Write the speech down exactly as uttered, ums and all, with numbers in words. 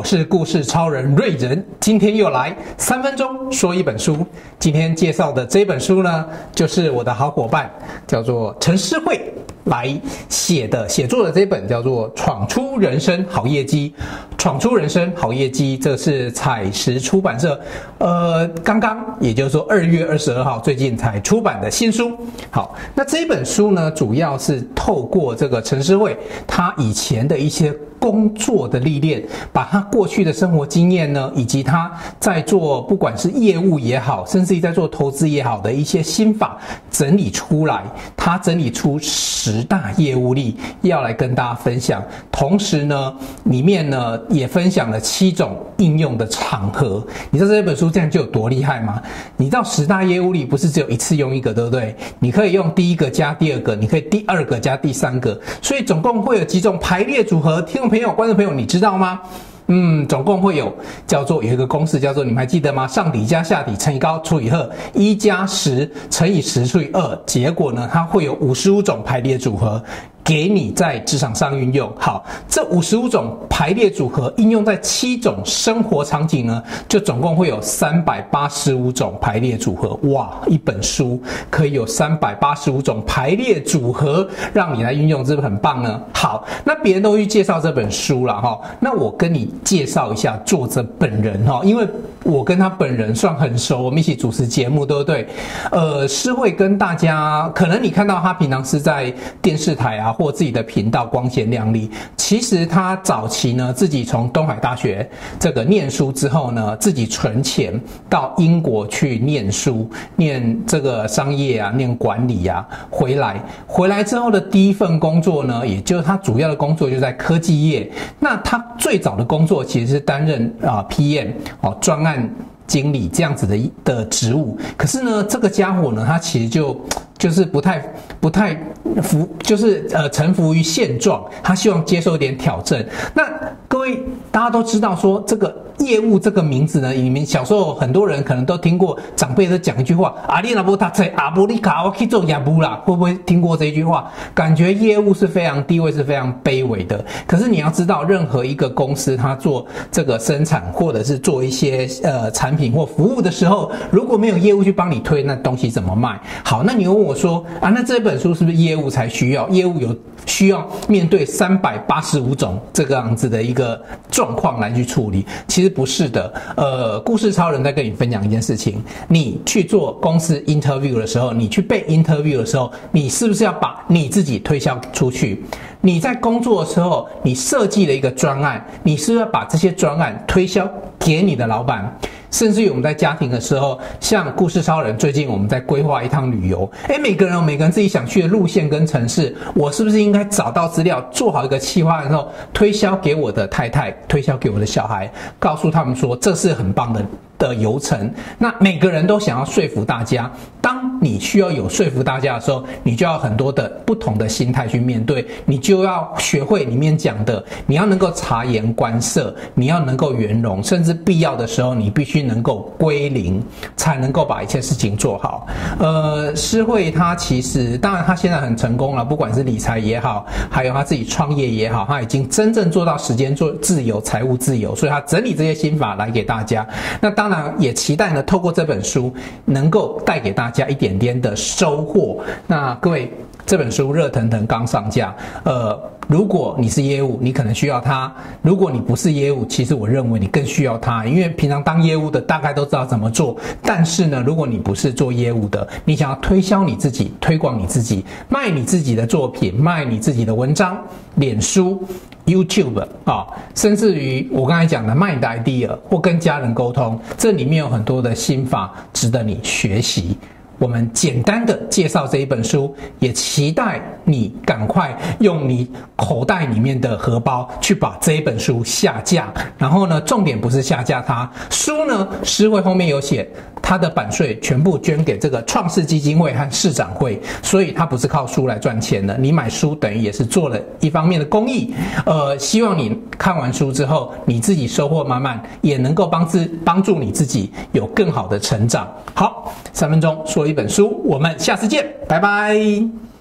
是故事超人瑞仁，今天又来三分钟说一本书。今天介绍的这本书呢，就是我的好伙伴叫做陈诗慧来写的写作的这本叫做《闯出人生好业绩》。闯出人生好业绩，这是采实出版社，呃，刚刚也就是说二月二十二号最近才出版的新书。好，那这本书呢，主要是透过这个陈诗慧他以前的一些工作的历练，把他过去的生活经验呢，以及他在做不管是业务也好，甚至于在做投资也好的一些心法整理出来，他整理出十大业务力要来跟大家分享。同时呢，里面呢也分享了七种应用的场合。你知道这本书这样就有多厉害吗？你知道十大业务力不是只有一次用一个，对不对？你可以用第一个加第二个，你可以第二个加第三个，所以总共会有几种排列组合。听众朋友、观众朋友，你知道吗？嗯，总共会有叫做有一个公式叫做，你们还记得吗？上底加下底乘以高除以二，一加十乘以十除以二，结果呢，它会有五十五种排列组合给你在职场上运用。好，这五十五种排列组合应用在七种生活场景呢，就总共会有三百八十五种排列组合。哇，一本书可以有三百八十五种排列组合让你来运用，是不是很棒呢？好，那别人都去介绍这本书了哈，那我跟你介绍一下作者本人哈，因为我跟他本人算很熟，我们一起主持节目，对不对？呃，诗慧跟大家，可能你看到他平常是在电视台啊，或自己的频道光鲜亮丽。其实他早期呢，自己从东海大学这个念书之后呢，自己存钱到英国去念书，念这个商业啊，念管理啊，回来回来之后的第一份工作呢，也就是他主要的工作就在科技业。那他最早的工作其实是担任啊 P M 哦专案经理这样子的的职务。可是呢，这个家伙呢，他其实就就是不太不太服，就是呃臣服于现状，他希望接受一点挑战。那各位大家都知道说，这个业务这个名字呢，你们小时候很多人可能都听过长辈都讲一句话：阿里那波他在阿波利卡我去做业务啦，会不会听过这句话？感觉业务是非常地位是非常卑微的。可是你要知道，任何一个公司它做这个生产或者是做一些呃产品或服务的时候，如果没有业务去帮你推，那东西怎么卖？好，那你问我说啊，那这本书是不是业务才需要？业务有需要面对三百八十五种这个样子的一个状况来去处理？其实不是的。呃，故事超人在跟你分享一件事情：你去做公司 interview 的时候，你去被 interview 的时候，你是不是要把你自己推销出去？你在工作的时候，你设计了一个专案，你是不是要把这些专案推销给你的老板？甚至于我们在家庭的时候，像故事超人最近我们在规划一趟旅游，诶，每个人有每个人自己想去的路线跟城市，我是不是应该找到资料，做好一个企划的时候，推销给我的太太，推销给我的小孩，告诉他们说这是很棒的的游程。那每个人都想要说服大家，当你需要有说服大家的时候，你就要很多的不同的心态去面对，你就要学会里面讲的，你要能够察言观色，你要能够圆融，甚至必要的时候你必须能够归零，才能够把一切事情做好。呃，诗慧他其实当然他现在很成功了，不管是理财也好，还有他自己创业也好，他已经真正做到时间做自由、财务自由，所以他整理这些心法来给大家。那当然也期待呢，透过这本书能够带给大家一点点的收获。那各位，这本书热腾腾刚上架，呃，如果你是业务，你可能需要它；如果你不是业务，其实我认为你更需要它，因为平常当业务的大概都知道怎么做。但是呢，如果你不是做业务的，你想要推销你自己、推广你自己、卖你自己的作品、卖你自己的文章、脸书、YouTube 啊，甚至于我刚才讲的卖你的 idea 或跟家人沟通，这里面有很多的心法值得你学习。我们简单的介绍这一本书，也期待你赶快用你口袋里面的荷包去把这一本书下架。然后呢，重点不是下架它，书呢，诗慧后面有写，它的版税全部捐给这个创世基金会和市长会，所以它不是靠书来赚钱的。你买书等于也是做了一方面的公益。呃，希望你看完书之后，你自己收获满满，也能够帮自帮助你自己有更好的成长。好，三分钟说一本书，我们下次见，拜拜。